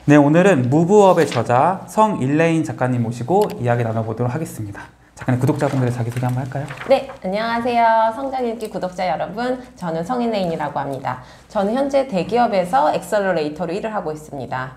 네, 오늘은 무브업의 저자 성일레인 작가님 모시고 이야기 나눠보도록 하겠습니다. 작가님, 구독자분들의 자기소개 한번 할까요? 네, 안녕하세요. 성장읽기 구독자 여러분. 저는 성일레인이라고 합니다. 저는 현재 대기업에서 엑셀러레이터로 일을 하고 있습니다.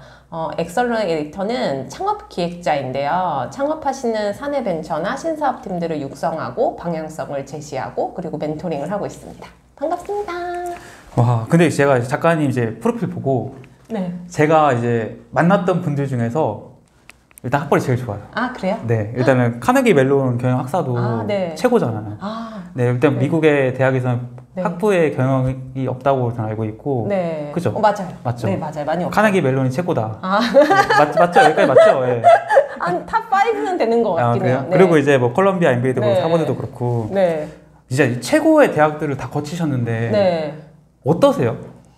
엑셀러레이터는 창업 기획자인데요. 창업하시는 사내벤처나 신사업팀들을 육성하고 방향성을 제시하고 그리고 멘토링을 하고 있습니다. 반갑습니다. 와, 근데 제가 작가님 이제 프로필 보고 네. 제가 이제 만났던 분들 중에서 일단 학벌이 제일 좋아요. 아, 그래요? 네, 일단은 카네기 멜론 경영 학사도 네. 최고잖아요. 네, 일단 네. 미국의 대학에서는 네. 학부의 경영이 없다고 저는 알고 있고. 네. 그죠? 맞아요. 맞죠? 네, 맞아요. 많이 없어요. 카네기 멜론이 최고다. 네, 맞죠? 여기까지 맞죠? 네. 한 탑5는 되는 것 같긴 해요. 네. 그리고 이제 뭐 콜롬비아 MBA도 그렇고 네. 하버드도 그렇고. 네. 진짜 최고의 대학들을 다 거치셨는데. 네. 어떠세요?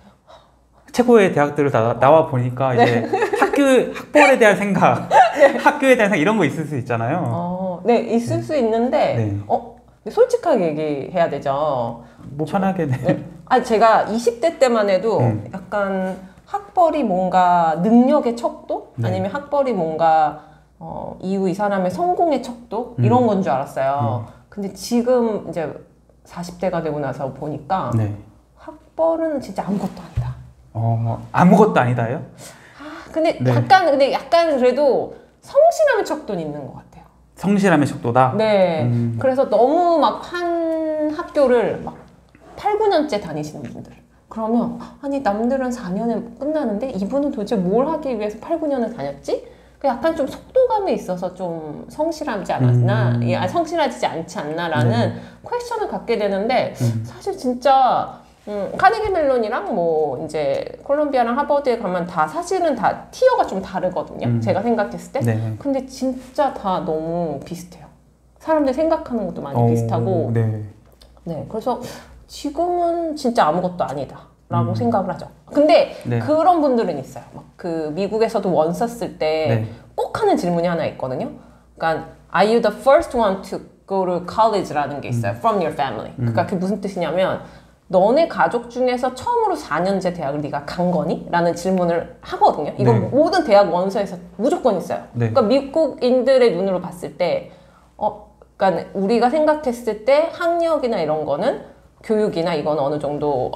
최고의 대학들을 다 나와 보니까 이제 학벌에 대한 생각, 학교에 대한 생각 이런 거 있을 수 있잖아요. 네, 있을 수 있는데, 네. 솔직하게 얘기해야 되죠. 뭐 편하게. 네. 아니, 제가 20대 때만 해도 약간 학벌이 뭔가 능력의 척도? 네. 아니면 학벌이 뭔가, 이후 이 사람의 성공의 척도? 이런 건 줄 알았어요. 근데 지금 이제 40대가 되고 나서 보니까, 네. 학벌은 진짜 아무것도 아니다. 아무것도 아니다요? 근데 네. 약간 그래도 성실함의 척도는 있는 것 같아요. 성실함의 척도다? 네. 그래서 너무 막 한 학교를 막 8, 9년째 다니시는 분들. 그러면, 아니, 남들은 4년에 끝나는데 이분은 도대체 뭘 하기 위해서 8, 9년을 다녔지? 약간 좀 속도감에 있어서 좀 성실하지 않았나? 성실하지 않지 않나라는 퀘스천을 갖게 되는데, 사실 진짜, 카네기 멜론이랑 뭐 이제 콜롬비아랑 하버드에 가면 다 사실은 다 티어가 좀 다르거든요. 제가 생각했을 때. 네. 근데 진짜 다 너무 비슷해요. 사람들이 생각하는 것도 많이 비슷하고. 네. 네. 그래서 지금은 진짜 아무것도 아니다. 라고 생각을 하죠. 근데 네. 그런 분들은 있어요. 막 그 미국에서도 원 썼을 때 꼭 하는 질문이 하나 있거든요. 그러니까 Are you the first one to go to college라는 게 있어요. From your family. 그러니까 그게 무슨 뜻이냐면 너네 가족 중에서 처음으로 4년제 대학을 네가 간 거니? 라는 질문을 하거든요. 이건 모든 대학 원서에서 무조건 있어요. 그러니까 미국인들의 눈으로 봤을 때 그러니까 우리가 생각했을 때 학력이나 이런 거는 교육이나 이건 어느 정도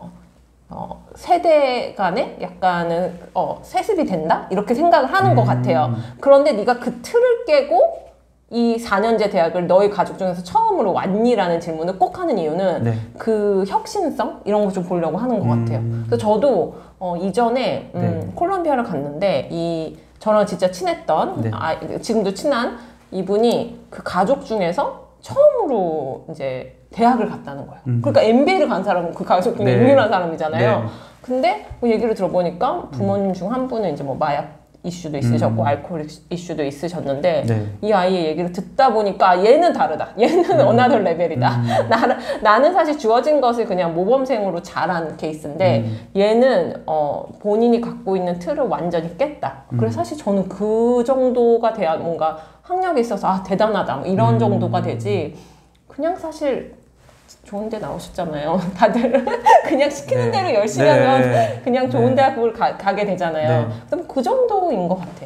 세대 간에 약간은 세습이 된다? 이렇게 생각을 하는 것 같아요. 그런데 네가 그 틀을 깨고 이 4년제 대학을 너희 가족 중에서 처음으로 왔니라는 질문을 꼭 하는 이유는 그 혁신성? 이런 거 좀 보려고 하는 것 같아요. 그래서 저도 이전에 콜롬비아를 갔는데 저랑 진짜 친했던 지금도 친한 이분이 그 가족 중에서 처음으로 이제 대학을 갔다는 거예요. 그러니까 MBA를 간 사람은 그 가족 중에 유일한 사람이잖아요. 근데 뭐 얘기를 들어보니까 부모님 중 한 분은 이제 뭐 마약 이슈도 있으셨고 알코올 이슈도 있으셨는데 이 아이의 얘기를 듣다 보니까 얘는 다르다. 얘는 another 레벨이다. 나는 사실 주어진 것을 그냥 모범생으로 자란 케이스인데 얘는 본인이 갖고 있는 틀을 완전히 깼다. 그래서 사실 저는 그 정도가 돼야 뭔가 학력에 있어서 대단하다 뭐 이런 정도가 되지 그냥 사실 좋은 데 나오셨잖아요. 다들 그냥 시키는 대로 열심히 하면 그냥 좋은 대학을 가게 되잖아요. 그럼 그 정도인 것 같아요.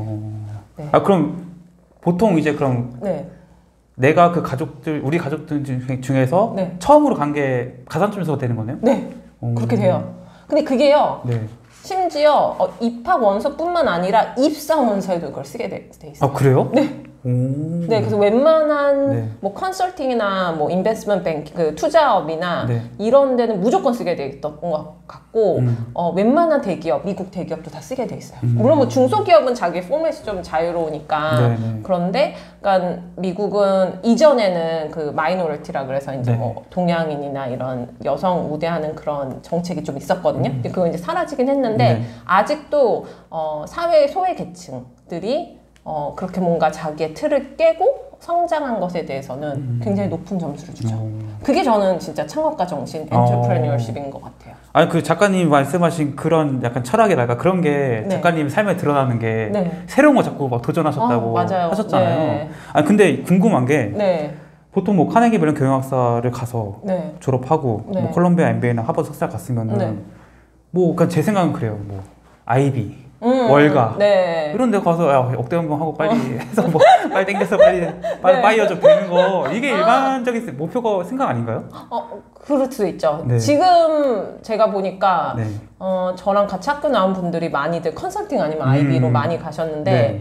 그럼 보통 이제 그럼 내가 그 우리 가족들 중에서 처음으로 간 게 가산점에서 되는 거네요? 네, 그렇게 돼요. 근데 그게요. 심지어 입학 원서뿐만 아니라 입사 원서에도 그걸 쓰게 돼 있어요. 아, 그래요? 네. 네, 그래서 웬만한 뭐 컨설팅이나 뭐 인베스트먼트 뱅크, 그 투자업이나 이런 데는 무조건 쓰게 돼 있던 것 같고 웬만한 대기업, 미국 대기업도 다 쓰게 돼 있어요. 물론 뭐 중소기업은 자기 포맷이 좀 자유로우니까 그런데 그러니까 미국은 이전에는 그 마이너리티라 그래서 이제 뭐 동양인이나 이런 여성 우대하는 그런 정책이 좀 있었거든요. 근데 그거 이제 사라지긴 했는데 아직도 사회의 소외 계층들이 그렇게 뭔가 자기의 틀을 깨고 성장한 것에 대해서는 굉장히 높은 점수를 주죠. 그게 저는 진짜 창업가 정신, 엔터프레니어십인 것 같아요. 아니, 그 작가님이 말씀하신 그런 약간 철학이랄까 그런 게 작가님 삶에 드러나는 게 새로운 거 자꾸 막 도전하셨다고 하셨잖아요. 아니, 근데 궁금한 게 보통 뭐 카네기 멜론 경영학사를 가서 졸업하고 뭐 콜롬비아 MBA나 하버드 석사 갔으면은 뭐 그러니까 제 생각은 그래요. 뭐 아이비 월가 네. 이런 데 가서 야, 억대 연봉하고 빨리 해서 뭐 빨리 땡겨서 빨리 네. 파이어 좀 되는 거 이게 일반적인 목표가 생각 아닌가요? 그럴 수 있죠. 네. 지금 제가 보니까 네. 저랑 같이 학교 나온 분들이 많이들 컨설팅 아니면 IB로 많이 가셨는데 네.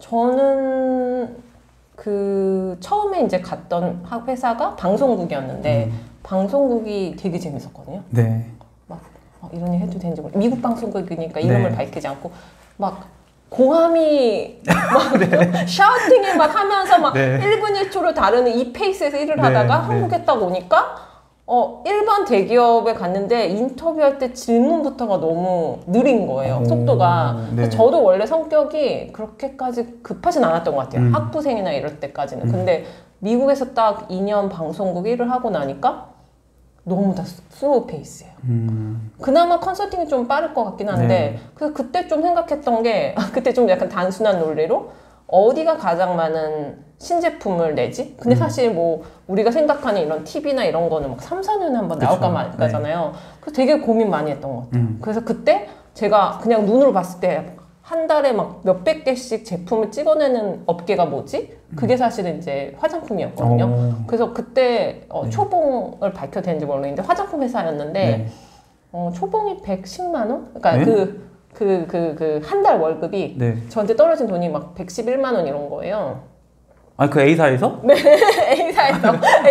저는 그 처음에 이제 갔던 회사가 방송국이었는데 방송국이 되게 재밌었거든요. 네. 막 이런 일 해도 되는지 모르겠어요. 미국 방송국이니까 이름을 네. 밝히지 않고 막 고함이 막 네. 샤우팅을 막 하면서 막 네. 1분 1초를 다루는 이 페이스에서 일을 하다가 네. 한국에 딱 오니까 일반 대기업에 갔는데 인터뷰할 때 질문부터가 너무 느린 거예요. 속도가. 네. 저도 원래 성격이 그렇게까지 급하진 않았던 것 같아요. 학부생이나 이럴 때까지는. 근데 미국에서 딱 2년 방송국 일을 하고 나니까 너무 다 슬로우 페이스예요. 그나마 컨설팅이 좀 빠를 것 같긴 한데 네. 그래서 그때 좀 생각했던 게 그때 좀 약간 단순한 논리로 어디가 가장 많은 신제품을 내지? 근데 사실 뭐 우리가 생각하는 이런 TV나 이런 거는 막 3, 4년에 한 번 나올까 말까잖아요. 네. 그래서 되게 고민 많이 했던 것 같아요. 그래서 그때 제가 그냥 눈으로 봤을 때 한 달에 막 몇백 개씩 제품을 찍어내는 업계가 뭐지? 그게 사실은 이제 화장품이었거든요. 그래서 그때 초봉을 밝혀도 되는지 모르겠는데 화장품 회사였는데 네. 초봉이 110만 원? 그러니까 네? 한 달 월급이 네. 저한테 떨어진 돈이 막 111만 원 이런 거예요. 아, 그 A사에서? 네, A사에서.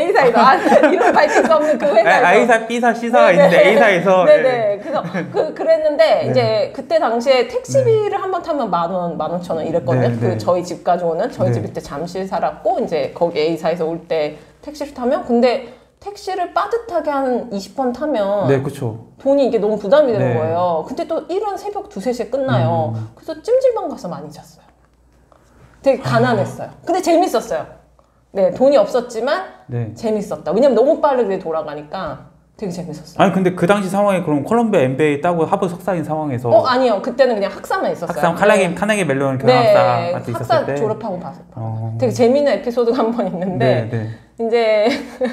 이름 밝힐 수 없는 그 회사에서. A사, B사, C사가 있는데 A사에서. 네네. 그래서 그랬는데, 네. 이제 그때 당시에 택시비를 한 번 타면 15,000원 이랬거든요. 네, 네. 저희 집까지 오는, 저희 집 그때 잠실 살았고, 이제 거기 A사에서 올 때 택시를 타면, 근데 택시를 빠듯하게 한 20번 타면. 네, 그쵸. 돈이 이게 너무 부담이 되는 거예요. 근데 또 일은 새벽 2, 3시에 끝나요. 그래서 찜질방 가서 많이 잤어요. 되게 가난했어요. 근데 재밌었어요. 네, 돈이 없었지만 네. 재밌었다. 왜냐면 너무 빠르게 돌아가니까 되게 재밌었어요. 아니 근데 그 당시 상황에 그럼 콜롬비아 MBA 따고 하버드 석사인 상황에서 아니요. 그때는 그냥 학사만 있었어요. 학사 카네기 멜론 경영학사 있었을 때. 학사 졸업하고 봤어요. 되게 재밌는 에피소드가 한 번 있는데 이제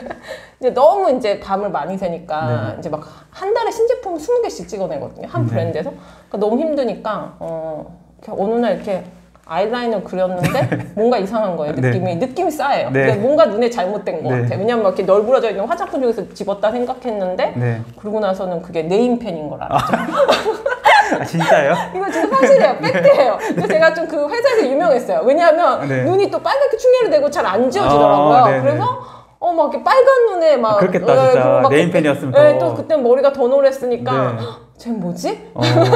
너무 이제 밤을 많이 새니까 이제 막 한 달에 신제품 20개씩 찍어내거든요. 한 브랜드에서. 그러니까 너무 힘드니까 어느 날 이렇게 아이라인을 그렸는데 뭔가 이상한 거예요. 느낌이 싸해요. 네. 뭔가 눈에 잘못된 것 같아요. 왜냐면 막 이렇게 널브러져 있는 화장품 중에서 집었다 생각했는데 그러고 나서는 그게 네임펜인 걸 알았죠. 아, 진짜요? 이거 진짜 사실이에요. 팩트예요. 그래서 제가 좀 그 회사에서 유명했어요. 왜냐하면 눈이 또 빨갛게 충혈이 되고 잘 안 지워지더라고요. 그래서 막 이렇게 빨간 눈에 막 그렇겠다 진짜. 네임펜이었으면 네, 또 그때 머리가 더 노랬으니까 쟤 뭐지?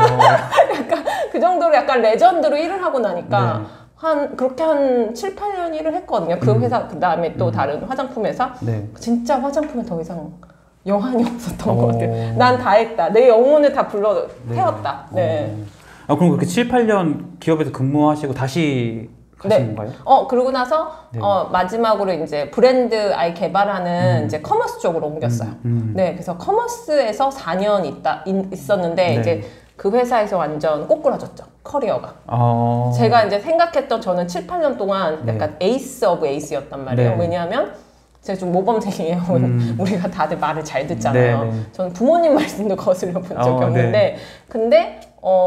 약간 그 정도로 약간 레전드로 일을 하고 나니까 그렇게 한 7, 8년 일을 했거든요. 그 회사 그 다음에 또 다른 화장품 회사. 진짜 화장품에 더 이상 여한이 없었던 것 같아요. 난 다 했다. 내 영혼을 다 불러 태웠다. 네. 아, 그럼 그렇게 7, 8년 기업에서 근무하시고 다시 가신 건가요? 그러고 나서 마지막으로 이제 브랜드 아예 개발하는 이제 커머스 쪽으로 옮겼어요. 네, 그래서 커머스에서 4년 있었는데 이제 그 회사에서 완전 꼬꾸라졌죠. 커리어가. 제가 이제 생각했던 저는 7, 8년 동안 약간 에이스 오브 에이스였단 말이에요. 왜냐하면 제가 좀 모범생이에요. 우리가 다들 말을 잘 듣잖아요. 저는 부모님 말씀도 거슬려 본 적이 없는데 근데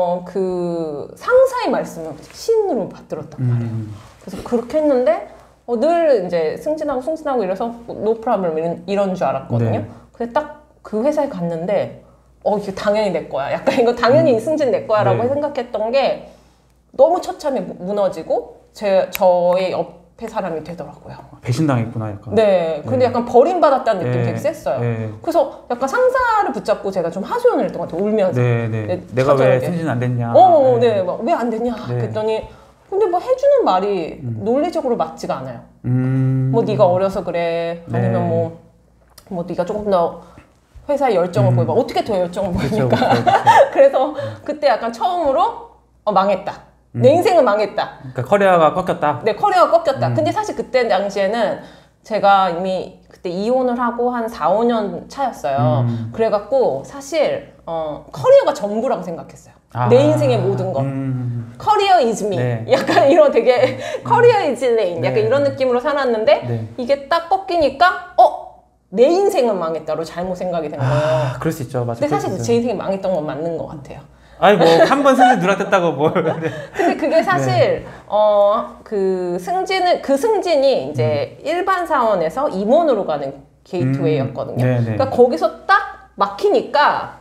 그 상사의 말씀을 신으로 받들었단 말이에요. 그래서 그렇게 했는데 늘 이제 승진하고 이래서 노 프라블럼 이런 줄 알았거든요. 근데 딱 그 회사에 갔는데 이게 당연히 내 거야. 약간 이거 당연히 승진 내 거야라고 생각했던 게 너무 처참히 무너지고 저의 옆에 사람이 되더라고요. 배신당했구나 약간. 네. 근데 약간 버림받았다는 느낌이 되게 셌어요. 그래서 약간 상사를 붙잡고 제가 좀 하소연을 했던 것 같아요. 울면서. 내가 왜 승진 안 됐냐. 왜 안 됐냐. 그랬더니 근데 뭐 해주는 말이 논리적으로 맞지가 않아요. 뭐 네가 어려서 그래. 아니면 뭐 네가 조금 더 회사에 열정을 보여봐. 어떻게 더 열정을 보입니까? 그래서 그때 약간 처음으로 망했다. 내 인생은 망했다. 그러니까 커리어가 꺾였다. 네, 커리어가 꺾였다. 근데 사실 그때 당시에는 제가 이미 그때 이혼을 하고 한 4, 5년 차였어요. 그래갖고 사실 커리어가 전부라고 생각했어요. 내 인생의 모든 것. 커리어 is me. 약간 이런 되게 커리어 is lane. 약간 이런 느낌으로 살았는데 이게 딱 꺾이니까 내 인생은 망했다로 잘못 생각이 된 거예요. 그럴 수 있죠. 맞아. 근데 사실 제 인생이 망했던 건 맞는 것 같아요. 아니 뭐 한 번 승진 누락됐다고 뭘. 근데 그게 사실 그 승진이 이제 일반 사원에서 임원으로 가는 게이트웨이였거든요. 그러니까 거기서 딱 막히니까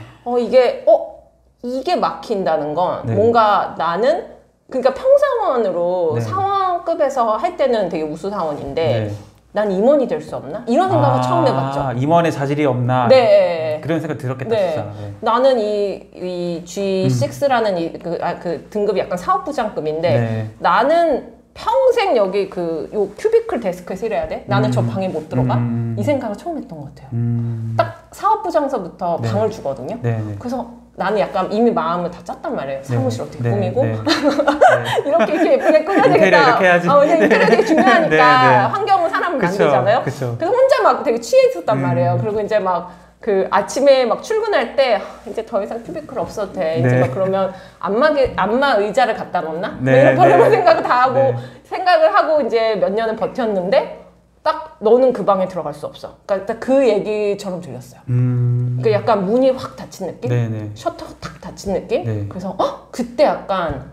이게 막힌다는 건 뭔가 나는 그러니까 평사원으로 사원급에서 할 때는 되게 우수 사원인데 난 임원이 될 수 없나? 이런 생각을 처음 해봤죠. 임원의 자질이 없나? 네. 그런 생각 들었겠다, 진짜. 네. 나는 이 G6라는 그 등급이 약간 사업부장급인데 나는 평생 여기 요 큐비클 데스크에서 일해야 돼? 나는 저 방에 못 들어가? 이 생각을 처음 했던 것 같아요. 딱 사업부장서부터 방을 주거든요. 그래서 나는 약간 이미 마음을 다 짰단 말이에요. 사무실 어떻게 꾸미고 이렇게 예쁘게 꾸며야 되겠다. 이렇게 해야지. 인테리어 되게 중요하니까 환경은 사람을 만들잖아요. 그래서 혼자 막 되게 취해 있었단 말이에요. 그리고 이제 막 그 아침에 막 출근할 때 이제 더 이상 큐비클 없어도 돼. 이제 막 그러면 안마 의자를 갖다 놓나? 이런 별의별 생각을 다 하고 생각을 하고 이제 몇 년을 버텼는데 딱 너는 그 방에 들어갈 수 없어. 그러니까 딱 그 얘기처럼 들렸어요. 그러니까 약간 문이 확 닫힌 느낌? 셔터 탁 닫힌 느낌? 그래서 그때 약간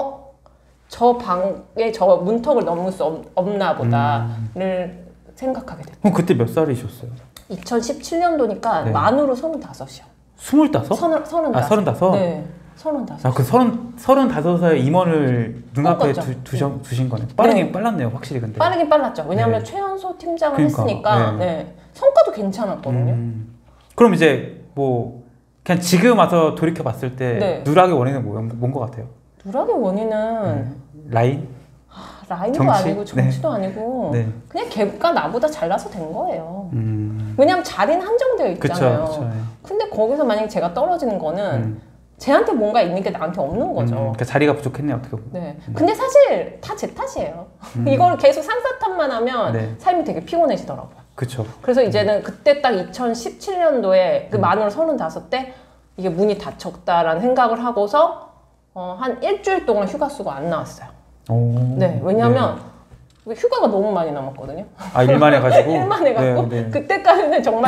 저 방에 저 문턱을 넘을 수 없나 보다를 생각하게 됐어요. 그럼 그때 몇 살이셨어요? 2017년도니까 만으로 35이요. 25? 35. 아, 35? 네. 35. 그 35살 임원을 눈앞에 두신 거네. 빨랐네요, 확실히 근데. 빠르긴 빨랐죠. 왜냐하면 최연소 팀장을 했으니까 성과도 괜찮았거든요. 그럼 이제 뭐 그냥 지금 와서 돌이켜 봤을 때 누락의 원인은 뭔 것 같아요? 누락의 원인은 라인? 라인도 정치? 아니고 정치도 아니고 그냥 걔가 나보다 잘나서 된 거예요. 왜냐면 자리는 한정되어 있잖아요. 그쵸. 근데 거기서 만약에 제가 떨어지는 거는 쟤한테 뭔가 있는 게 나한테 없는 거죠. 그러니까 자리가 부족했네요, 어떻게 보면. 네. 근데 사실 다 제 탓이에요. 이걸 계속 상사탓만 하면 삶이 되게 피곤해지더라고요. 그쵸. 그래서 이제는 그때 딱 2017년도에 그 만으로 35때 이게 문이 닫혔다라는 생각을 하고서 한 일주일 동안 휴가 쓰고 안 나왔어요. 네, 왜냐면 휴가가 너무 많이 남았거든요. 아, 일만 해가지고? 일만 해가지고 그때까지는 정말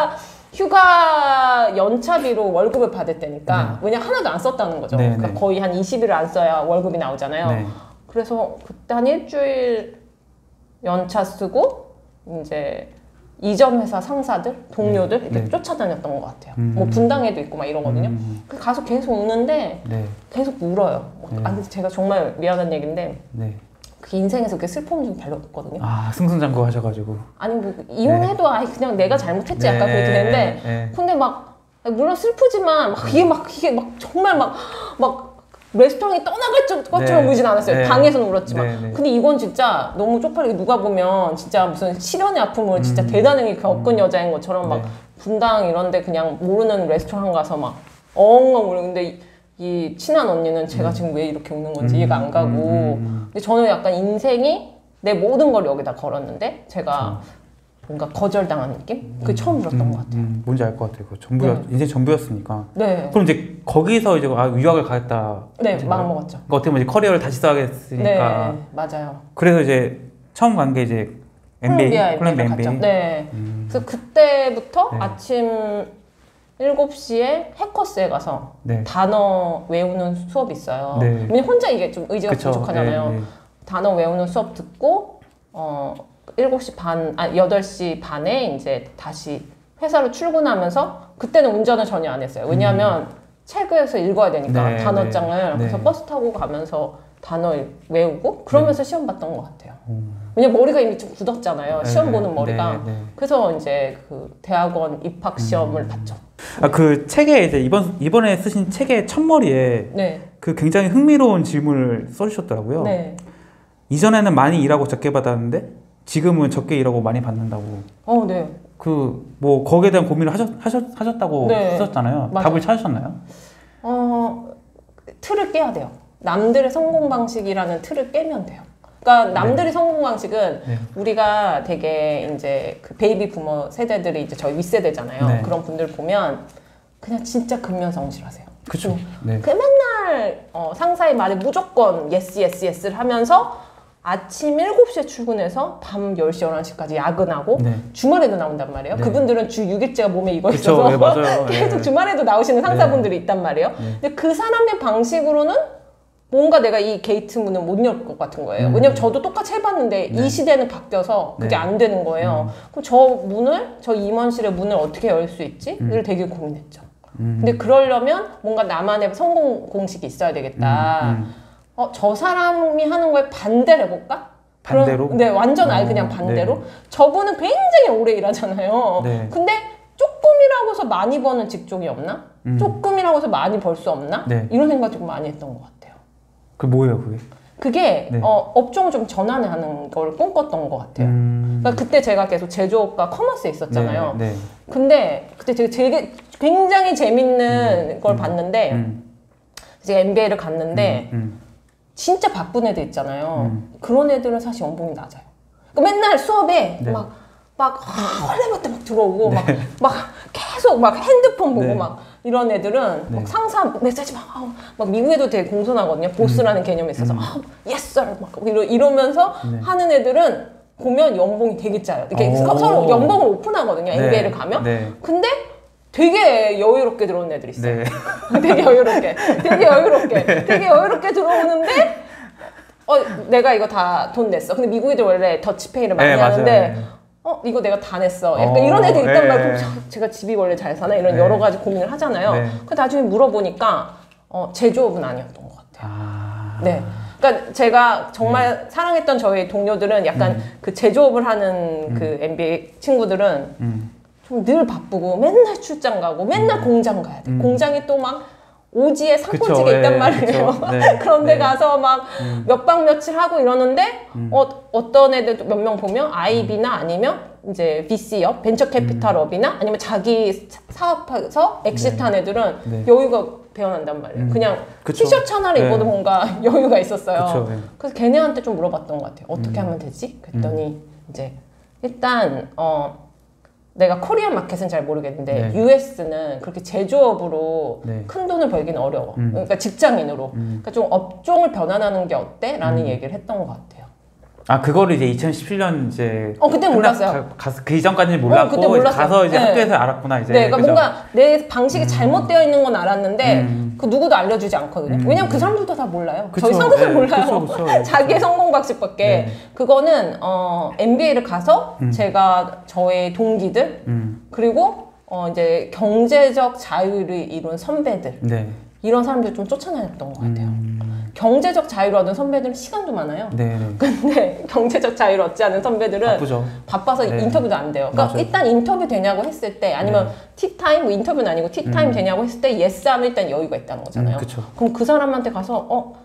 휴가 연차비로 월급을 받을 때니까 왜냐 하나도 안 썼다는 거죠. 그러니까 거의 한 20일을 안 써야 월급이 나오잖아요. 그래서 그때 한 일주일 연차 쓰고 이제 이전 회사 상사들, 동료들 이렇게 쫓아다녔던 것 같아요. 뭐 분당에도 있고 막 이러거든요. 가서 계속 우는데 계속 울어요. 제가 정말 미안한 얘기인데 그 인생에서 그렇게 슬픔은 좀 별로 없거든요. 아, 승승장구 하셔가지고. 아니 뭐 이혼해도 그냥 내가 잘못했지 약간 그렇게 되는데 근데 막 물론 슬프지만 이게 막 정말 막 레스토랑이 떠나갈 것처럼 울진 않았어요. 방에서는 울었지만. 근데 이건 진짜 너무 쪽팔리게 누가 보면 진짜 무슨 실연의 아픔을 진짜 대단하게 겪은 여자인 것처럼 막 분당 이런데 그냥 모르는 레스토랑 가서 막 엉엉 울고 근데 이 친한 언니는 제가 지금 왜 이렇게 웃는 건지 이해가 안 가고 근데 저는 약간 인생이 내 모든 걸 여기다 걸었는데 제가 뭔가 거절당한 느낌? 그게 처음 들었던 것 같아요. 뭔지 알 것 같아요. 인생 전부였으니까. 그럼 이제 거기서 이제 유학을 가겠다. 마음 먹었죠. 그러니까 어떻게 보면 이제 커리어를 다시 써야겠으니까. 맞아요. 그래서 이제 처음 간 게 이제 콜롬비아 갔죠. 그래서 그때부터 아침 7시에 해커스에 가서 단어 외우는 수업이 있어요. 왜냐면 혼자 이게 좀 의지가 부족하잖아요. 단어 외우는 수업 듣고 7시 반, 8시 반에 이제 다시 회사로 출근하면서 그때는 운전을 전혀 안 했어요. 왜냐하면 책에서 읽어야 되니까 단어장을. 그래서 버스 타고 가면서 단어 외우고 그러면서 시험 봤던 것 같아요. 왜냐면 머리가 이미 좀 굳었잖아요. 시험 보는 머리가. 그래서 이제 그 대학원 입학 시험을 봤죠. 그 책에 이제 이번에 쓰신 책의 첫머리에 그 굉장히 흥미로운 질문을 써주셨더라고요. 이전에는 많이 일하고 적게 받았는데 지금은 적게 일하고 많이 받는다고. 뭐 거기에 대한 고민을 하셨다고 쓰셨잖아요. 맞아요. 답을 찾으셨나요? 틀을 깨야 돼요. 남들의 성공 방식이라는 틀을 깨면 돼요. 그러니까 남들의 성공 방식은 우리가 되게 이제 그 베이비 부머 세대들이 이제 저희 윗세대잖아요. 그런 분들 보면 그냥 진짜 근면성실하세요. 그렇죠. 그 맨날 상사의 말에 무조건 예스를 하면서 아침 7시에 출근해서 밤 10시, 11시까지 야근하고 네. 주말에도 나온단 말이에요. 네. 그분들은 주 6일째가 몸에 익어 있어서 네, 맞아요. 계속 주말에도 나오시는 상사분들이 있단 말이에요. 근데 그 사람의 방식으로는 뭔가 내가 이 게이트 문을 못 열 것 같은 거예요. 왜냐면 저도 똑같이 해봤는데 이 시대는 바뀌어서 그게 안 되는 거예요. 그럼 저 임원실의 문을 어떻게 열 수 있지? 를 되게 고민했죠. 근데 그러려면 뭔가 나만의 성공 공식이 있어야 되겠다. 저 사람이 하는 거에 반대를 해볼까? 반대로? 네, 완전 아예 그냥 반대로. 네. 저분은 굉장히 오래 일하잖아요. 네. 근데 조금이라고 해서 많이 버는 직종이 없나? 조금이라고 해서 많이 벌 수 없나? 네. 이런 생각 좀 많이 했던 것 같아요. 그게 뭐예요, 그게? 그게 네. 업종을 좀 전환하는 걸 꿈꿨던 것 같아요. 그러니까 그때 제가 계속 제조업과 커머스에 있었잖아요. 네. 네. 근데 그때 되게 굉장히 재밌는 걸 봤는데 이제 MBA를 갔는데 진짜 바쁜 애들 있잖아요. 그런 애들은 사실 연봉이 낮아요. 그러니까 맨날 수업에 네. 막 헐레벌떡 막 들어오고 네. 막 계속 막 핸드폰 보고 네. 막 이런 애들은 네. 막 상사 메시지 막 미국에도 되게 공손하거든요. 보스라는 개념이 있어서 yes sir 막 이러면서 네. 하는 애들은 보면 연봉이 되게 짜요. 이렇게 서로 연봉을 오픈하거든요. 네. MBA를 가면. 네. 근데 되게 여유롭게 들어오는 애들이 있어요. 네. 되게 여유롭게 들어오는데 내가 이거 다 돈 냈어. 근데 미국 애들 원래 더치페이를 많이 하는데 이거 내가 다 냈어. 약간 이런 애들 있단 말이에요. 제가 집이 원래 잘 사나? 이런 여러 가지 고민을 하잖아요. 그 나중에 물어보니까 제조업은 아니었던 것 같아요. 네. 그러니까 제가 정말 사랑했던 저희 동료들은 약간 그 제조업을 하는 그 MBA 친구들은 좀 늘 바쁘고 맨날 출장 가고 맨날 공장 가야 돼. 공장이 또 막 오지에 상포지가 있단 말이에요. 네, 그런데 네. 가서 막 몇 박 며칠 하고 이러는데 어떤 애들 몇 명 보면 IB나 아니면 이제 VC업, 벤처 캐피탈업이나 아니면 자기 사업해서 엑시트한 애들은 네. 여유가 배어난단 말이에요. 그냥 그쵸. 티셔츠 하나를 네. 입어도 뭔가 여유가 있었어요. 그쵸, 네. 그래서 걔네한테 좀 물어봤던 것 같아요. 어떻게 하면 되지? 그랬더니 이제 일단 내가 코리안 마켓은 잘 모르겠는데 네. US는 그렇게 제조업으로 네. 큰 돈을 벌기는 어려워. 그러니까 직장인으로. 그러니까 좀 업종을 변환하는 게 어때? 라는 얘기를 했던 것 같아요. 아, 그거를 이제 2017년 이제 그때 몰랐어요. 그 이전까지는 몰랐고 그때 몰랐어요. 가서 이제 네. 학교에서 알았구나 이제. 네, 그러니까 그죠? 뭔가 내 방식이 잘못되어 있는 건 알았는데 그 누구도 알려주지 않거든요. 왜냐면 그 사람들도 다 몰라요. 그쵸. 저희 상사들 네. 몰라요. 그쵸. 자기의 성공 방식밖에. 네. 그거는 MBA를 가서 제가 저의 동기들 그리고 이제 경제적 자유를 이룬 선배들 네. 이런 사람들 좀 쫓아다녔던 것 같아요. 경제적 자유를 얻은 선배들은 시간도 많아요. 네네. 근데 경제적 자유를 얻지 않은 선배들은 바쁘죠. 바빠서 네. 인터뷰도 안 돼요. 그러니까 맞아요. 일단 인터뷰 되냐고 했을 때 아니면 네. 티타임, 뭐 인터뷰는 아니고 티타임 되냐고 했을 때 예스 하면 일단 여유가 있다는 거잖아요. 그럼 그 사람한테 가서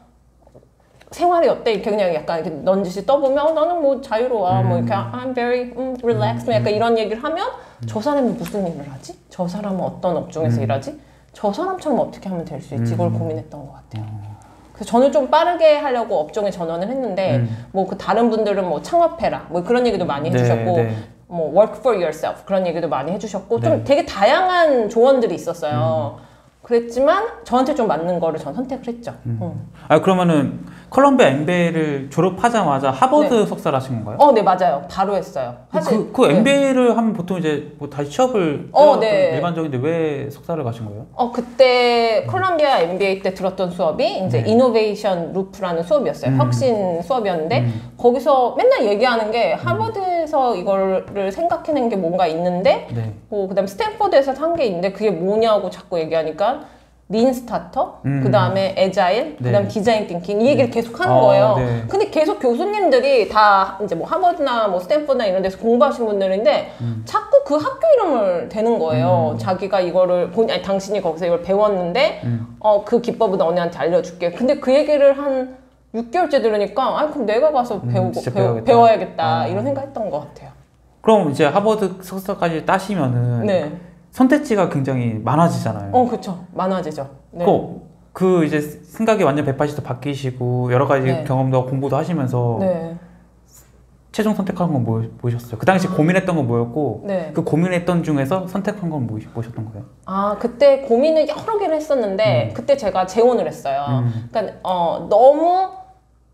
생활이 어때? 이렇게 그냥 약간 이렇게 넌지시 떠보면 나는 뭐 자유로워. 뭐 이렇게 I'm very relaxed. 약간 이런 얘기를 하면 저 사람은 무슨 일을 하지? 저 사람은 어떤 업종에서 일하지? 저 사람처럼 어떻게 하면 될 수 있지? 이걸 고민했던 것 같아요. 그래서 저는 좀 빠르게 하려고 업종에 전환을 했는데 뭐 그 다른 분들은 뭐 창업해라 뭐 그런 얘기도 많이 해주셨고 네. 뭐 work for yourself 그런 얘기도 많이 해주셨고 좀 되게 다양한 조언들이 있었어요. 그랬지만 저한테 좀 맞는 거를 전 선택을 했죠. 아 그러면은 컬럼비아 MBA를 졸업하자마자 하버드 네. 석사를 하신 건가요? 네 맞아요. 바로 했어요. 사실 그 MBA를 하면 보통 이제 뭐 다시 취업을 네. 일반적인데 왜 석사를 가신 거예요? 그때 컬럼비아 MBA 때 들었던 수업이 이제 이노베이션 루프라는 수업이었어요. 혁신 수업이었는데 거기서 맨날 얘기하는 게 하버드에서 이거를 생각해낸 게 뭔가 있는데 네. 뭐 그다음 스탠포드에서 한 게 있는데 그게 뭐냐고 자꾸 얘기하니까 린 스타터, 그 다음에 애자일, 그 다음에 디자인 띵킹 이 얘기를 계속 하는 거예요. 네. 근데 계속 교수님들이 다 이제 뭐 하버드나 뭐 스탠포드나 이런 데서 공부하신 분들인데 자꾸 그 학교 이름을 대는 거예요. 자기가 이거를 아니 당신이 거기서 이걸 배웠는데 그 기법은 언니한테 알려줄게. 근데 그 얘기를 한 6개월째 들으니까 그럼 내가 가서 배워야겠다 이런 생각했던 것 같아요. 그럼 이제 하버드 석사까지 따시면은 네. 선택지가 굉장히 많아지잖아요. 그렇죠. 많아지죠. 네. 그 이제 생각이 완전 180도 바뀌시고 여러 가지 네. 경험도 공부도 하시면서 네. 최종 선택한 건 뭐셨어요? 그 당시 고민했던 건 뭐였고 네. 그 고민했던 중에서 선택한 건 뭐셨던 거예요? 그때 고민을 여러 개를 했었는데 그때 제가 재혼을 했어요. 그러니까 너무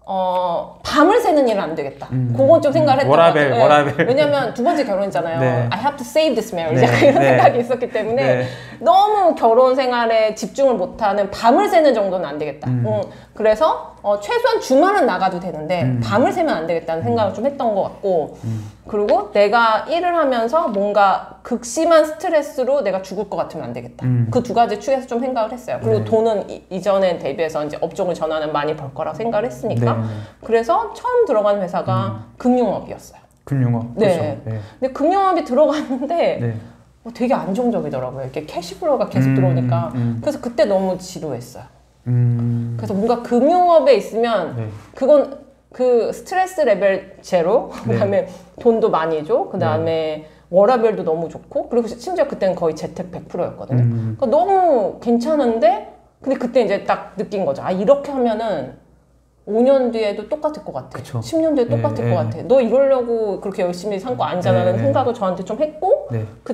밤을 새는 일은 안 되겠다. 그건 좀 생각을 했던 것 같아요. 워라벨. 왜냐면 두 번째 결혼했잖아요. 네. I have to save this marriage. 약간 이런 생각이 있었기 때문에 너무 결혼 생활에 집중을 못하는 밤을 새는 정도는 안 되겠다. 그래서 최소한 주말은 나가도 되는데 밤을 새면 안 되겠다는 생각을 좀 했던 것 같고 그리고 내가 일을 하면서 뭔가 극심한 스트레스로 내가 죽을 것 같으면 안 되겠다. 그 두 가지 축에서 좀 생각을 했어요. 그리고 돈은 이전에 대비해서 이제 업종을 전환은 많이 벌 거라고 생각을 했으니까 그래서 처음 들어간 회사가 금융업이었어요. 금융업? 네. 그렇죠. 근데 금융업이 들어갔는데 되게 안정적이더라고요. 이렇게 캐시플로우가 계속 들어오니까. 그래서 그때 너무 지루했어요. 그래서 뭔가 금융업에 있으면 그건 그 스트레스 레벨 제로, 그다음에 돈도 많이 줘, 그다음에 워라밸도 너무 좋고, 그리고 심지어 그때는 거의 재택 100%였거든요. 그러니까 너무 괜찮은데, 근데 그때 이제 딱 느낀 거죠. 아, 이렇게 하면은 5년 뒤에도 똑같을 것 같아. 그쵸. 10년 뒤에 똑같을 것 같아. 너 이러려고 그렇게 열심히 산 거 아니잖아는 생각을 저한테 좀 했고,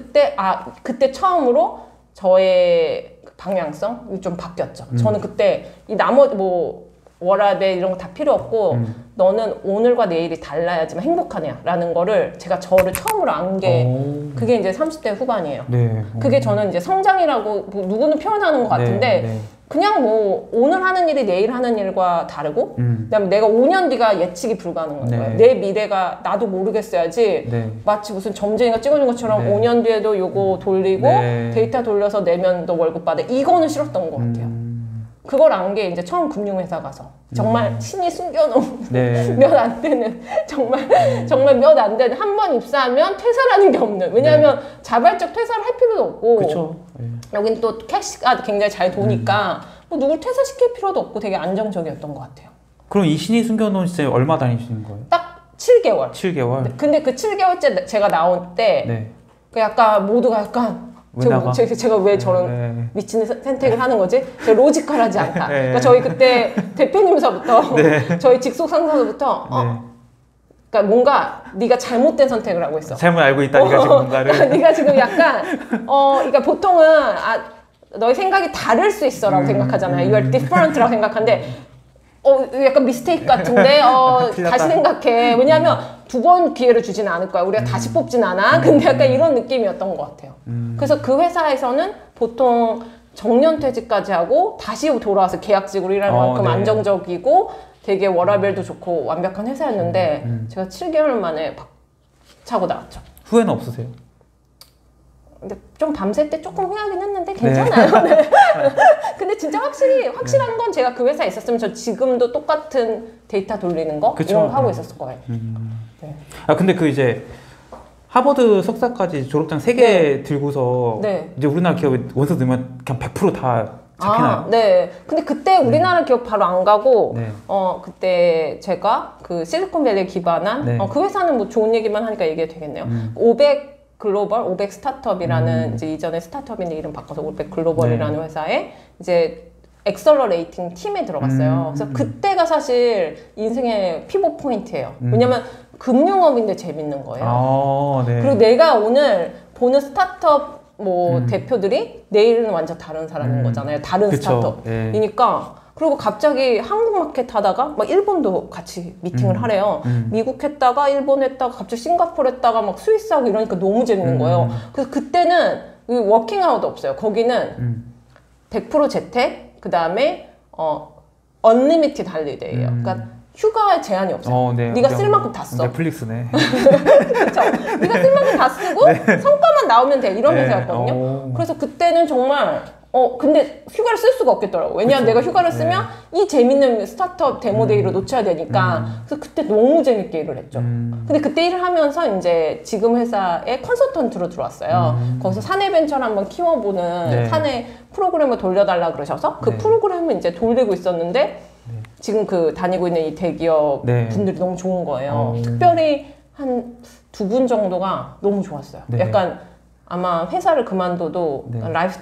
그때 처음으로 저의 방향성이 좀 바뀌었죠. 저는 그때 이 나머지 워라밸 이런 거 다 필요 없고 너는 오늘과 내일이 달라야지만 행복하냐 라는 거를 제가 저를 처음으로 안 게 그게 이제 30대 후반이에요. 그게 저는 이제 성장이라고 누구는 표현하는 것 같은데 그냥 오늘 하는 일이 내일 하는 일과 다르고 그다음에 내가 5년 뒤가 예측이 불가능한 거예요. 내 미래가 나도 모르겠어야지 마치 무슨 점쟁이가 찍어준 것처럼 5년 뒤에도 요거 돌리고 데이터 돌려서 내면 너 월급 받아. 이거는 싫었던 것 같아요. 그걸 안 게 이제 처음 금융회사 가서 정말 신이 숨겨놓은 몇 안 되는 정말 몇 안 되는 한 번 입사하면 퇴사라는 게 없는 왜냐하면 자발적 퇴사를 할 필요도 없고 여긴 또 캐시가 굉장히 잘 도니까 누굴 퇴사시킬 필요도 없고 되게 안정적이었던 것 같아요. 그럼 이 신이 숨겨놓은 시점이 얼마 다니시는 거예요? 딱 7개월. 7개월? 근데 그 7개월째 제가 나온 때 약간 모두가 약간 제가 왜 저런 미친 선택을 하는 거지? 제가 로지컬하지 않다. 그러니까 저희 그때 대표님서부터 저희 직속 상사서부터 그러니까 뭔가 네가 잘못된 선택을 하고 있어. 잘못 알고 있다. 네가 지금 뭔가를. 네가 지금 약간 그러니까 보통은 너의 생각이 다를 수 있어라고 생각하잖아요. You are different라고 생각하는데 약간 미스테이크 같은데 다시 생각해. 왜냐하면 두 번 기회를 주지는 않을 거야. 우리가 다시 뽑진 않아. 근데 약간 이런 느낌이었던 것 같아요. 그래서 그 회사에서는 보통 정년퇴직까지 하고 다시 돌아와서 계약직으로 일할 만큼 안정적이고 되게 워라밸도 좋고 완벽한 회사였는데 제가 7개월 만에 차고 나왔죠. 후회는 없으세요? 근데 좀 밤샐 때 조금 후회하긴 했는데 괜찮아요. 근데 진짜 확실한 건 제가 그 회사에 있었으면 저 지금도 똑같은 데이터 돌리는 거 이런 거 하고 있었을 거예요. 근데 그 이제 하버드 석사까지 졸업장 3개 들고서 이제 우리나라 기업에 원서 넣으면 그냥 100% 다 잡히나요? 네. 근데 그때 우리나라 기업 바로 안 가고 그때 제가 그 실리콘밸리에 기반한 그 회사는 뭐 좋은 얘기만 하니까 얘기해도 되겠네요. 500 글로벌, 500 스타트업이라는 이제 이전에 스타트업인데 이름 바꿔서 500 글로벌이라는 회사에 이제 엑셀러레이팅 팀에 들어갔어요. 그래서 그때가 사실 인생의 피벗 포인트예요. 왜냐면 금융업인데 재밌는 거예요. 그리고 내가 오늘 보는 스타트업 대표들이 내일은 완전 다른 사람인 거잖아요. 다른 스타트업이니까. 그리고 갑자기 한국 마켓 하다가 막 일본도 같이 미팅을 하래요. 미국 했다가 일본 했다가 갑자기 싱가포르 했다가 막 스위스 하고 이러니까 너무 재밌는 거예요. 그래서 그때는 워킹 아워도 없어요. 거기는 100% 재택, 그 다음에 언리미티드 할리데이예요. 그러니까 휴가 제한이 없어요. 네가 쓸 만큼 다 써. 넷플릭스네. 그렇죠. 네가 쓸 만큼 다 쓰고 성과만 나오면 돼. 이런 회사였거든요. 그래서 그때는 정말 근데 휴가를 쓸 수가 없겠더라고. 왜냐하면 내가 휴가를 쓰면 이 재밌는 스타트업 데모데이를 놓쳐야 되니까. 그래서 그때 너무 재밌게 일을 했죠. 근데 그때 일을 하면서 이제 지금 회사에 컨설턴트로 들어왔어요. 거기서 사내 벤처를 한번 키워보는 사내 프로그램을 돌려달라 그러셔서 그 프로그램을 이제 돌리고 있었는데 지금 그 다니고 있는 이 대기업 분들이 너무 좋은 거예요. 특별히 한 2분 정도가 너무 좋았어요. 약간 아마 회사를 그만둬도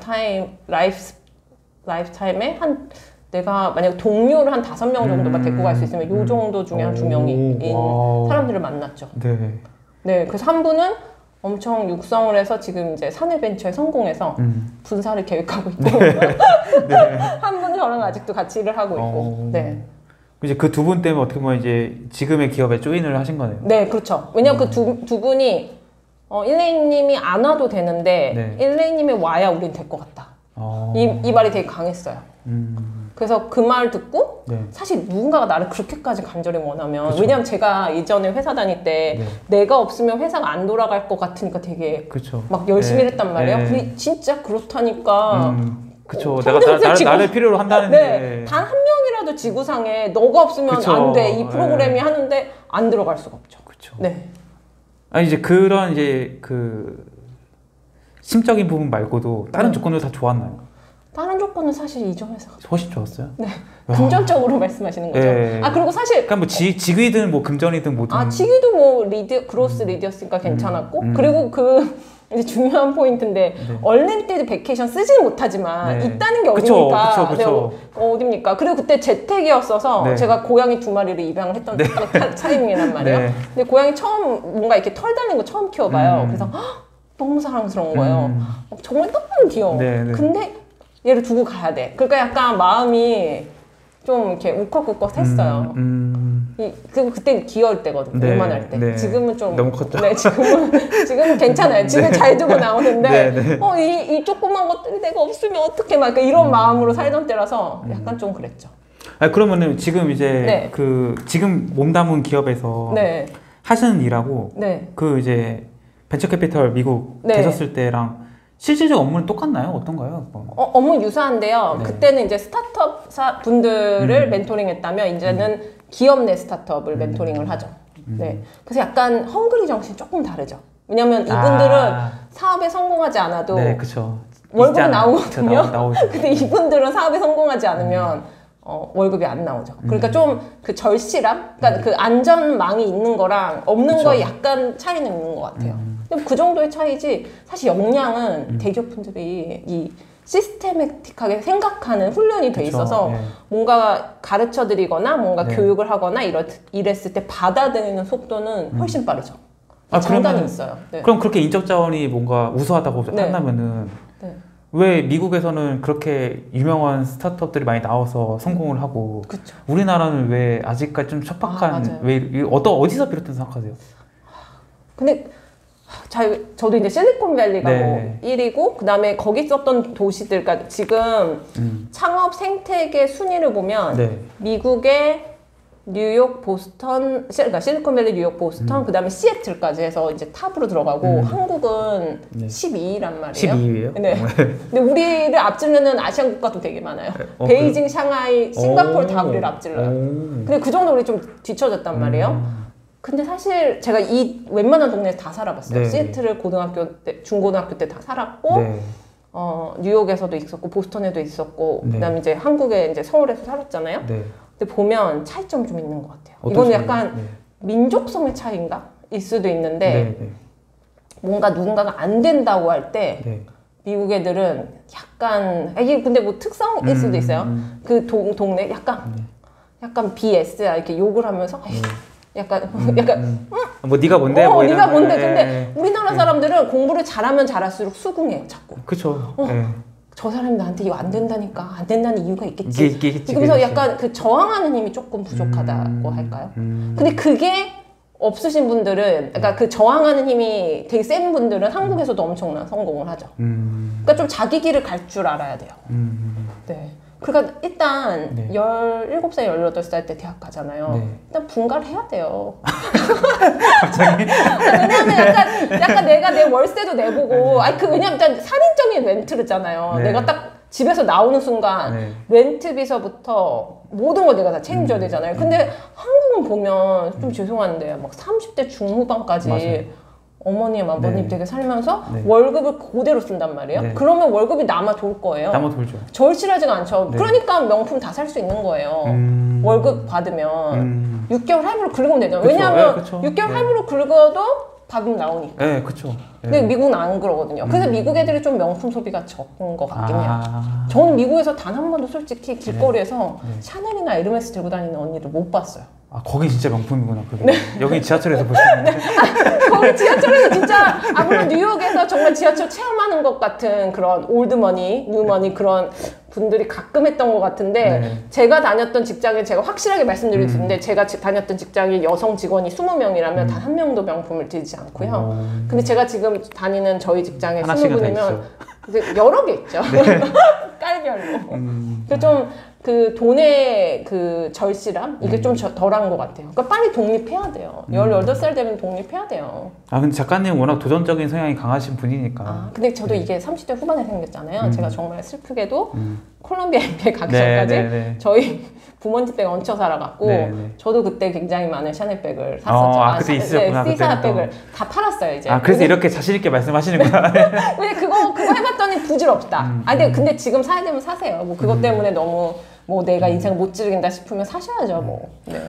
라이프타임에 한 내가 만약 동료를 한 5명 정도만 데리고 갈 수 있으면 요 정도 중에 한 2명인 사람들을 만났죠. 그래서 한 분은 엄청 육성을 해서 지금 이제 사내 벤처에 성공해서 분사를 계획하고 있고 한 분은 저랑 아직도 같이 일을 하고 있고 이제 그 두 분 때문에 어떻게 보면 이제 지금의 기업에 조인을 하신 거네요. 네, 그렇죠. 왜냐면 그 두 분이 일레이님이 안 와도 되는데 일레이님이 와야 우린 될 것 같다. 이 말이 되게 강했어요. 그래서 그 말 듣고 사실 누군가가 나를 그렇게까지 간절히 원하면 그쵸. 왜냐면 제가 이전에 회사 다닐 때 내가 없으면 회사가 안 돌아갈 것 같으니까 되게 그쵸. 막 열심히 일했단 말이에요. 근데 진짜 그렇다니까 그쵸. 내가 나를 필요로 한다는데 단 한 명이라도 지구상에 너가 없으면 그쵸. 안 돼. 이 프로그램이 하는데 안 들어갈 수가 없죠. 그쵸. 네. 아니 이제 그런 이제 그 심적인 부분 말고도 다른 조건도 다 좋았나요? 다른 조건은 사실 이전 회사가 훨씬 좋았어요? 네. 금전적으로 말씀하시는 거죠. 아 그리고 사실 그러니까 뭐 직위든 뭐 금전이든 뭐든 직위도 뭐 그로스 리드였으니까 괜찮았고 그리고 이제 중요한 포인트인데 얼랜티드 베케이션 쓰지는 못하지만 있다는 게 어디입니까? 그쵸. 어디입니까? 그리고 그때 재택이었어서 제가 고양이 2마리를 입양을 했던 타이밍이란 말이에요. 근데 고양이 처음 뭔가 이렇게 털 달린 거 처음 키워봐요. 그래서 너무 사랑스러운 거예요. 정말 너무 귀여워. 근데 얘를 두고 가야 돼. 그러니까 약간 마음이 좀 이렇게 울컥울컥했어요. 그리고 그때 귀여울 때거든요. 요만할 때. 지금은 좀 너무 컸죠. 네, 지금은 괜찮아요. 지금 잘 두고 나오는데 이 조그만 것들이 내가 없으면 어떡해 막 이런 마음으로 살던 때라서 약간 좀 그랬죠. 그러면은 지금 이제 지금 몸담은 기업에서 하시는 일하고 그 이제 벤처캐피털 미국 계셨을 때랑 실질적 업무는 똑같나요? 어떤가요? 업무 유사한데요. 그때는 이제 스타트업 분들을 멘토링했다면 이제는 기업 내 스타트업을 멘토링을 하죠. 네. 그래서 약간 헝그리 정신이 조금 다르죠. 왜냐면 이분들은 사업에 성공하지 않아도 월급이 나오거든요. 근데 이분들은 사업에 성공하지 않으면 월급이 안 나오죠. 그러니까 좀 그 절실함, 그러니까 그 안전망이 있는 거랑 없는 거에 약간 차이는 있는 것 같아요. 근데 그 정도의 차이지 사실 역량은 대기업분들이 이 시스테매틱하게 생각하는 훈련이 돼 있어서 뭔가 가르쳐드리거나 뭔가 교육을 하거나 이랬을 때 받아들이는 속도는 훨씬 빠르죠. 장단이 있어요. 그럼 그렇게 인적 자원이 뭔가 우수하다고 한다면은 왜 미국에서는 그렇게 유명한 스타트업들이 많이 나와서 성공을 하고 우리나라는 왜 아직까지 좀 척박한 어디서 비롯된 생각하세요? 근데 저도 이제 실리콘밸리가 뭐 1위고 그다음에 거기 있었던 도시들, 그러니까 지금 창업 생태계 순위를 보면 미국의 뉴욕, 보스턴, 그러니까 실리콘밸리, 뉴욕, 보스턴, 그다음에 시애틀까지 해서 이제 탑으로 들어가고 한국은 12위란 말이에요. 12위예요? 네. 근데 우리를 앞지르는 아시안 국가도 되게 많아요. 베이징, 상하이, 싱가포르 다 우리를 앞질러요. 근데 그 정도 우리 좀 뒤쳐졌단 말이에요. 근데 사실 제가 이 웬만한 동네에 다 살아봤어요. 시애틀을 고등학교 때, 중고등학교 때 다 살았고, 뉴욕에서도 있었고, 보스턴에도 있었고, 그다음에 이제 한국에 이제 서울에서 살았잖아요. 근데 보면 차이점이 좀 있는 것 같아요. 이거는 약간 민족성의 차이인가? 일 수도 있는데, 뭔가 누군가가 안 된다고 할 때, 미국 애들은 약간, 이게 근데 뭐 특성일 수도 있어요. 그 동네 약간 BS야 이렇게 욕을 하면서, 약간 뭐 네가 뭔데? 네가 뭔데? 근데 우리나라 사람들은 공부를 잘하면 잘할수록 수긍해요, 자꾸. 그렇죠. 저 사람이 나한테 이거 안 된다니까, 안 된다는 이유가 있겠지. 그래서 약간 그 저항하는 힘이 조금 부족하다고 할까요? 근데 그게 없으신 분들은, 그러니까 그 저항하는 힘이 되게 센 분들은 한국에서도 엄청난 성공을 하죠. 그러니까 좀 자기 길을 갈 줄 알아야 돼요. 네. 그러니까 일단 17살, 18살 때 대학 가잖아요. 일단 분가를 해야 돼요. 갑자기? 왜냐면 약간 내가 내 월세도 내보고, 왜냐면 일단 살인적인 렌트르잖아요. 내가 딱 집에서 나오는 순간 렌트비서부터 모든 걸 내가 다 책임져야 되잖아요. 근데 한국은 보면 좀 죄송한데 막 30대 중후반까지 어머님, 아버님 댁에 살면서 월급을 그대로 쓴단 말이에요. 그러면 월급이 남아 돌 거예요. 남아 돌죠. 절실하지가 않죠. 그러니까 명품 다 살 수 있는 거예요. 월급 받으면 6개월 할부로 긁으면 되죠. 왜냐하면 6개월 할부로 긁어도 밥은 나오니까. 네, 그렇죠. 근데 미국은 안 그러거든요. 그래서 미국 애들이 좀 명품 소비가 적은 것 같긴 해요. 저는 미국에서 단 한 번도 솔직히 길거리에서 샤넬이나 에르메스 들고 다니는 언니를 못 봤어요. 아, 거기 진짜 명품이구나. 그게. 네. 여기 지하철에서 볼 수 있는데. 거기 지하철에서 진짜, 물론 뉴욕에서 정말 지하철 체험하는 것 같은 그런 올드머니, 뉴머니 그런 분들이 가끔 했던 것 같은데, 네. 제가 다녔던 직장에 제가 확실하게 말씀드릴 수 있는데, 제가 다녔던 직장이 여성 직원이 20명이라면 단 한 명도 명품을 들지 않고요. 근데 제가 지금 다니는 저희 직장에 20분이면 여러 개 있죠. 네. 깔별로. 좀 그 돈의 그 절실함? 이게 좀 덜한 것 같아요. 그러니까 빨리 독립해야 돼요. 18살 되면 독립해야 돼요. 아, 근데 작가님 워낙 도전적인 성향이 강하신 분이니까. 아, 근데 저도 이게 30대 후반에 생겼잖아요. 제가 정말 슬프게도 콜롬비아 MBA 가기 전까지 저희 부모님 댁에 얹혀 살아갖고 저도 그때 굉장히 많은 샤넬백을 샀었죠. 그때 있으셨구나. 네, C사백을 다 팔았어요 이제. 아, 그래서 이렇게 자신 있게 말씀하시는구나. 근데 그거 해봤더니 부질없다. 근데 지금 사야 되면 사세요. 뭐 그것 때문에 너무 뭐 내가 인생을 못 즐긴다 싶으면 사셔야죠. 뭐. 네.